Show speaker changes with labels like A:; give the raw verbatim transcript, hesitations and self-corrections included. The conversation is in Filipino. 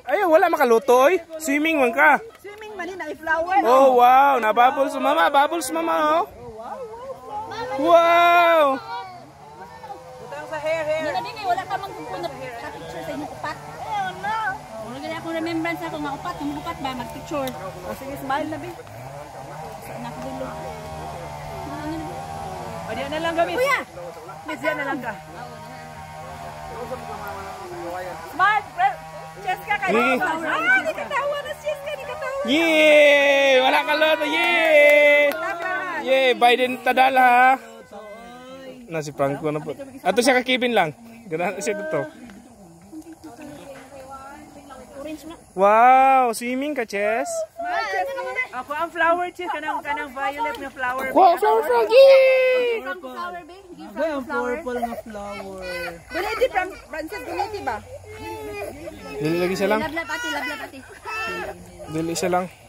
A: Ay, wala makaluto oy. Swimming man ka.
B: Swimming man na i-flower.
A: Oh, wow. Na bubbles mama, bubbles mama oh. Wow.
B: Butang sa hair hair.
C: Dili dili wala ka magpupunot ka picture sa inyong upat. Oh no. Wala gani ako remembrance ako nga upat, yung upat ba mag-picture.
B: O sige, smile na bi.
C: Anak dulo.
B: O diyan na lang kami.
C: Kuya.
B: Miss diyan na lang ka. Smile, Cheska kayo. Ah, di katawa na Cheska, di katawa.
A: Yay! Wala ka luto. Yay! Yay, Biden tadala ha. Na si Franco na po. Ato siya kakibin lang. Ganahan siya dito. Wow, swimming ka, Chess.
B: Ako ang flower, Chess. Kanang kanang violet na flower.
A: Wow, flower frog. Yay!
C: Flower ba? Give
B: Ay, ang purple nga flower.
C: Guliti from Francis Guliti ba?
A: Dili lagi siya lang.
C: Lablab ati, lablab ati.
A: Dili siya lang.